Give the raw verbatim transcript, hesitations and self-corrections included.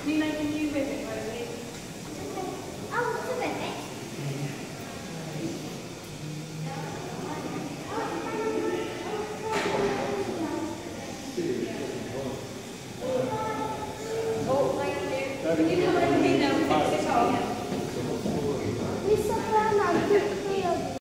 Nina, can you move it, Rosie? Oh, what's a minute? Oh, thank you. Can you come over here now and fix it off? Lisa Fernandez.